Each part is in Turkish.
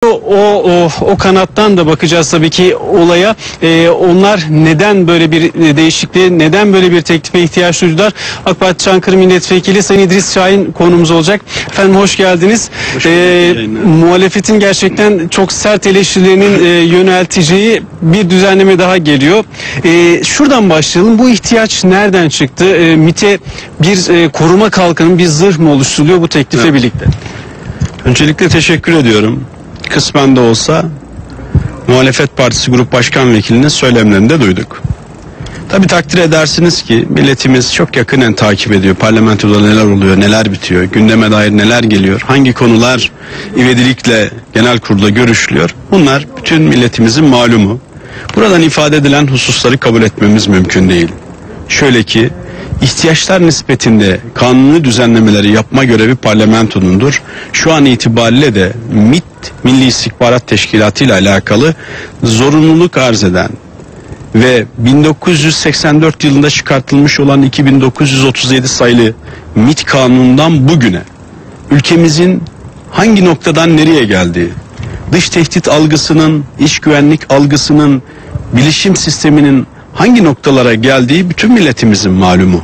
O kanattan da bakacağız tabii ki olaya. Onlar neden böyle bir değişikliğe, neden böyle bir teklife ihtiyaç duydular? AK Parti Çankırı Milletvekili Sayın İdris Şahin konumuz olacak. Efendim hoş geldiniz. Muhalefetin gerçekten çok sert eleştirilerinin yönelteceği bir düzenleme daha geliyor. Şuradan başlayalım. Bu ihtiyaç nereden çıktı? MİT'e bir koruma kalkanı, bir zırh mı oluşturuluyor bu teklifle birlikte? Öncelikle teşekkür ediyorum. Kısmen de olsa Muhalefet Partisi Grup Başkan Vekilinin söylemlerini de duyduk. Tabii takdir edersiniz ki milletimiz çok yakinen takip ediyor. Parlamentoda neler oluyor, neler bitiyor, gündeme dair neler geliyor, hangi konular ivedilikle genel kurulda görüşülüyor. Bunlar bütün milletimizin malumu. Buradan ifade edilen hususları kabul etmemiz mümkün değil. Şöyle ki, ihtiyaçlar nispetinde kanuni düzenlemeleri yapma görevi parlamentonundur. Şu an itibariyle de MİT, Milli İstihbarat Teşkilatı ile alakalı zorunluluk arz eden ve 1984 yılında çıkartılmış olan 2937 sayılı MİT kanunundan bugüne ülkemizin hangi noktadan nereye geldiği, dış tehdit algısının, iç güvenlik algısının, bilişim sisteminin hangi noktalara geldiği bütün milletimizin malumu.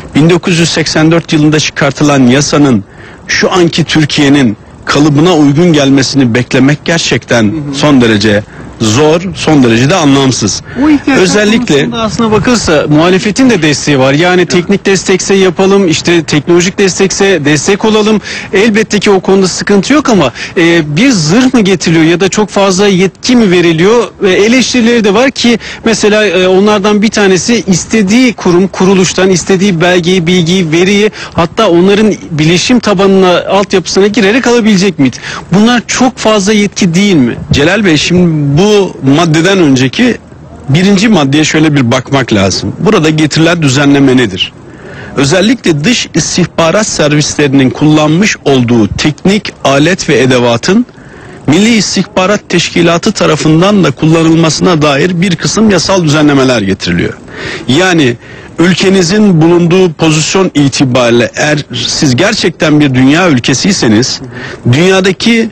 1984 yılında çıkartılan yasanın şu anki Türkiye'nin kalıbına uygun gelmesini beklemek gerçekten son derece zor, son derece de anlamsız. Özellikle aslına bakılsa muhalefetin de desteği var. Yani teknik destekse yapalım, işte teknolojik destekse destek olalım. Elbette ki o konuda sıkıntı yok ama bir zırh mı getiriliyor ya da çok fazla yetki mi veriliyor? Eleştirileri de var ki mesela onlardan bir tanesi istediği kurum, kuruluştan istediği belgeyi, bilgiyi, veriyi, hatta onların bilişim tabanına, altyapısına girerek alabilecek MİT. Bunlar çok fazla yetki değil mi? Celal Bey, şimdi bu maddeden önceki birinci maddeye şöyle bir bakmak lazım. Burada getirilen düzenleme nedir? Özellikle dış istihbarat servislerinin kullanmış olduğu teknik alet ve edevatın Milli İstihbarat Teşkilatı tarafından da kullanılmasına dair bir kısım yasal düzenlemeler getiriliyor. Yani ülkenizin bulunduğu pozisyon itibariyle eğer siz gerçekten bir dünya ülkesiyseniz, dünyadaki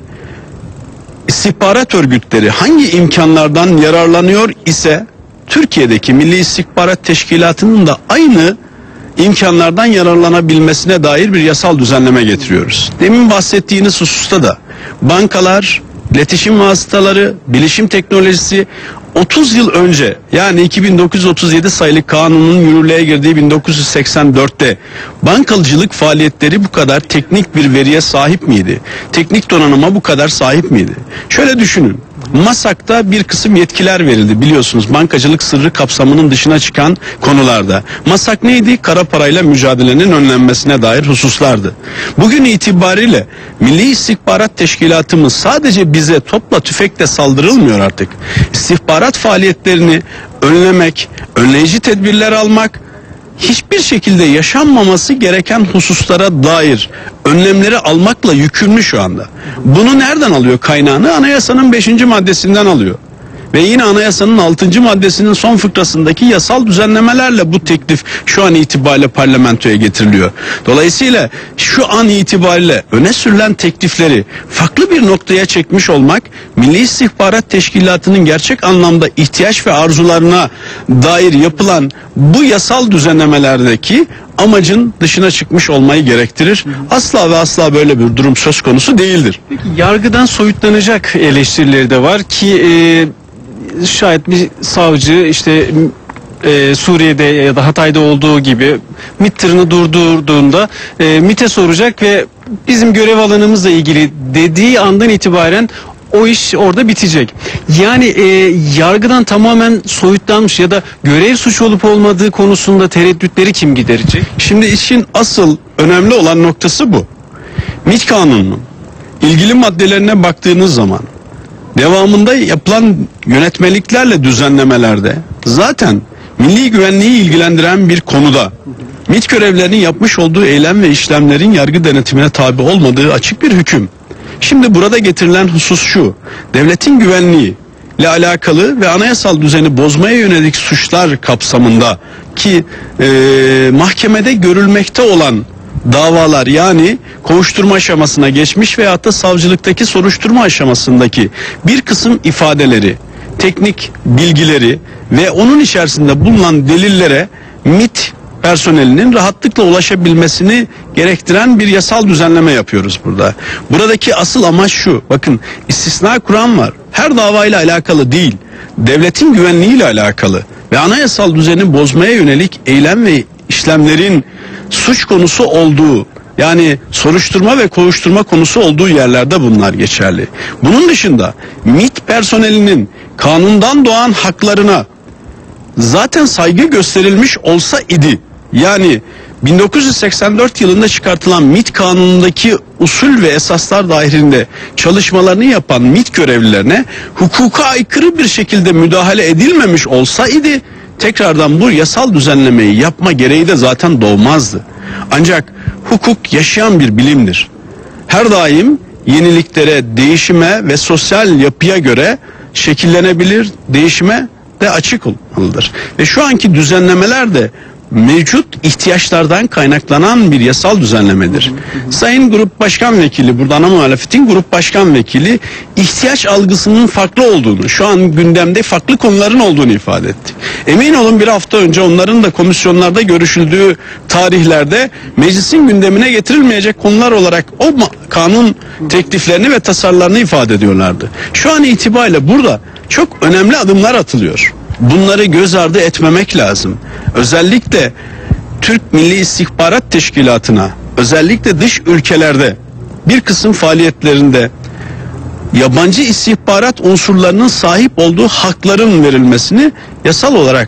istihbarat örgütleri hangi imkanlardan yararlanıyor ise Türkiye'deki Milli İstihbarat Teşkilatı'nın da aynı imkanlardan yararlanabilmesine dair bir yasal düzenleme getiriyoruz. Demin bahsettiğiniz hususta da bankalar, iletişim vasıtaları, bilişim teknolojisi 30 yıl önce, yani 2937 sayılı kanunun yürürlüğe girdiği 1984'te bankacılık faaliyetleri bu kadar teknik bir veriye sahip miydi? Teknik donanıma bu kadar sahip miydi? Şöyle düşünün. MASAK'ta bir kısım yetkiler verildi, biliyorsunuz, bankacılık sırrı kapsamının dışına çıkan konularda. MASAK neydi? Kara parayla mücadelenin önlenmesine dair hususlardı. Bugün itibariyle Milli İstihbarat Teşkilatımız sadece bize topla tüfekle saldırılmıyor artık. İstihbarat faaliyetlerini önlemek, önleyici tedbirler almak, hiçbir şekilde yaşanmaması gereken hususlara dair önlemleri almakla yükümlü şu anda. Bunu nereden alıyor kaynağını? Anayasanın 5. maddesinden alıyor. Ve yine anayasanın 6. maddesinin son fıkrasındaki yasal düzenlemelerle bu teklif şu an itibariyle parlamentoya getiriliyor. Dolayısıyla şu an itibariyle öne sürülen teklifleri farklı bir noktaya çekmiş olmak, Milli İstihbarat Teşkilatı'nın gerçek anlamda ihtiyaç ve arzularına dair yapılan bu yasal düzenlemelerdeki amacın dışına çıkmış olmayı gerektirir. Asla ve asla böyle bir durum söz konusu değildir. Peki yargıdan soyutlanacak eleştirileri de var ki şayet bir savcı işte Suriye'de ya da Hatay'da olduğu gibi MİT tırını durdurduğunda MİT'e soracak ve bizim görev alanımızla ilgili dediği andan itibaren o iş orada bitecek. Yani yargıdan tamamen soyutlanmış ya da görev suçu olup olmadığı konusunda tereddütleri kim giderecek? Şimdi işin asıl önemli olan noktası bu. MİT kanununun ilgili maddelerine baktığınız zaman devamında yapılan yönetmeliklerle düzenlemelerde zaten milli güvenliği ilgilendiren bir konuda MİT görevlerinin yapmış olduğu eylem ve işlemlerin yargı denetimine tabi olmadığı açık bir hüküm. Şimdi burada getirilen husus şu: devletin güvenliği ile alakalı ve anayasal düzeni bozmaya yönelik suçlar kapsamında ki mahkemede görülmekte olan davalar yani kovuşturma aşamasına geçmiş veyahut da savcılıktaki soruşturma aşamasındaki bir kısım ifadeleri, teknik bilgileri ve onun içerisinde bulunan delillere MİT personelinin rahatlıkla ulaşabilmesini gerektiren bir yasal düzenleme yapıyoruz burada. Buradaki asıl amaç şu. Bakın, istisna kuran var. Her davayla alakalı değil. Devletin güvenliğiyle alakalı ve anayasal düzeni bozmaya yönelik eylem ve işlemlerin suç konusu olduğu, yani soruşturma ve kovuşturma konusu olduğu yerlerde bunlar geçerli. Bunun dışında MİT personelinin kanundan doğan haklarına zaten saygı gösterilmiş olsa idi, yani 1984 yılında çıkartılan MİT kanunundaki usul ve esaslar dahilinde çalışmalarını yapan MİT görevlilerine hukuka aykırı bir şekilde müdahale edilmemiş olsa idi, tekrardan bu yasal düzenlemeyi yapma gereği de zaten doğmazdı. Ancak hukuk yaşayan bir bilimdir. Her daim yeniliklere, değişime ve sosyal yapıya göre şekillenebilir, değişime de açık olmalıdır. Ve şu anki düzenlemeler de mevcut ihtiyaçlardan kaynaklanan bir yasal düzenlemedir. Sayın Grup Başkan Vekili, burada ana muhalefetin Grup Başkan Vekili ihtiyaç algısının farklı olduğunu, şu an gündemde farklı konuların olduğunu ifade etti. Emin olun bir hafta önce onların da komisyonlarda görüşüldüğü tarihlerde meclisin gündemine getirilmeyecek konular olarak o kanun tekliflerini ve tasarılarını ifade ediyorlardı. Şu an itibariyle burada çok önemli adımlar atılıyor. Bunları göz ardı etmemek lazım. Özellikle Türk Milli İstihbarat Teşkilatı'na, özellikle dış ülkelerde bir kısım faaliyetlerinde yabancı istihbarat unsurlarının sahip olduğu hakların verilmesini yasal olarak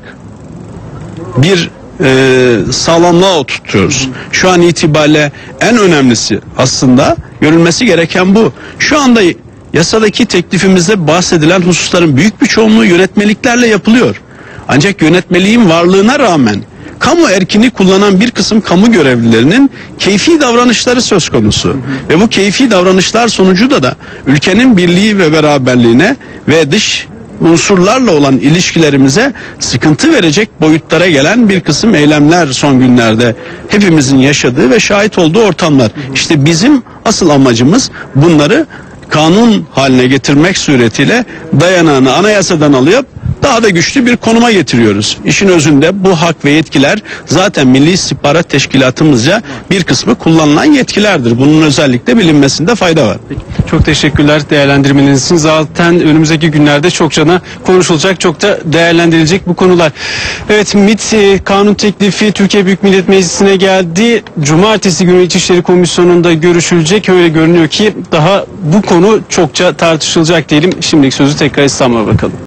bir sağlamlığa oturtuyoruz. Şu an itibariyle en önemlisi aslında görülmesi gereken bu. Şu anda yasadaki teklifimizde bahsedilen hususların büyük bir çoğunluğu yönetmeliklerle yapılıyor. Ancak yönetmeliğin varlığına rağmen kamu erkini kullanan bir kısım kamu görevlilerinin keyfi davranışları söz konusu. Ve bu keyfi davranışlar sonucu da ülkenin birliği ve beraberliğine ve dış unsurlarla olan ilişkilerimize sıkıntı verecek boyutlara gelen bir kısım eylemler son günlerde hepimizin yaşadığı ve şahit olduğu ortamlar. İşte bizim asıl amacımız bunları kanun haline getirmek suretiyle dayanağını anayasadan alıp daha da güçlü bir konuma getiriyoruz. İşin özünde bu hak ve yetkiler zaten Milli İstihbarat Teşkilatımızca bir kısmı kullanılan yetkilerdir. Bunun özellikle bilinmesinde fayda var. Peki, çok teşekkürler değerlendirmeniz için. Zaten önümüzdeki günlerde çokça konuşulacak, çok da değerlendirilecek bu konular. Evet, MİT kanun teklifi Türkiye Büyük Millet Meclisi'ne geldi. Cumartesi günü İçişleri Komisyonu'nda görüşülecek. Öyle görünüyor ki daha bu konu çokça tartışılacak diyelim. Şimdilik sözü tekrar İstanbul'a bırakalım.